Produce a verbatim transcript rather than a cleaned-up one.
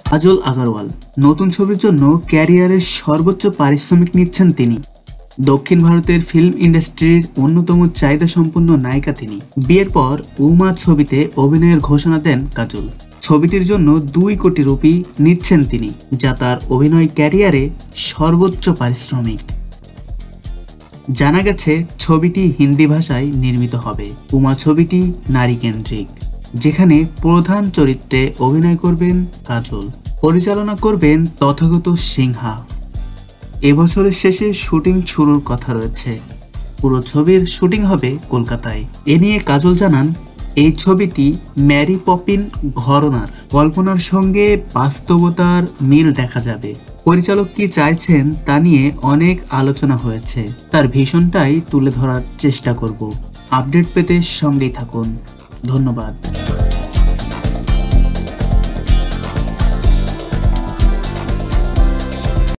কাজল আগারওয়াল নতুন ছবির জন্য ক্যারিয়ারের সর্বোচ্চ পারিশ্রমিক নিচ্ছেন তিনি। দক্ষিণ ভারতের ফিল্ম ইন্ডাস্ট্রির অন্যতম চাহিদা সম্পন্ন নায়িকা তিনি। বিয়ের পর উমা ছবিতে অভিনয়ের ঘোষণা দেন কাজল। ছবিটির জন্য দুই কোটি রুপি নিচ্ছেন তিনি, যা তার অভিনয় ক্যারিয়ারে সর্বোচ্চ পারিশ্রমিক। জানা গেছে ছবিটি হিন্দি ভাষায় নির্মিত হবে। উমা ছবিটি নারী কেন্দ্রিক, যেখানে প্রধান চরিত্রে অভিনয় করবেন কাজল, পরিচালনা করবেন তথাগত সিনহা। এবছরের শেষে শুটিং শুরুর কথা রয়েছে। পুরো ছবির শুটিং হবে কলকাতায়। এ নিয়ে কাজল জানান, এই ছবিটি ম্যারি পপিন ঘরানার কল্পনার সঙ্গে বাস্তবতার মিল দেখা যাবে। পরিচালক কি চাইছেন তা নিয়ে অনেক আলোচনা হয়েছে। তার ভীষণটাই তুলে ধরার চেষ্টা করব। আপডেট পেতে সঙ্গেই থাকুন। ধন্যবাদ।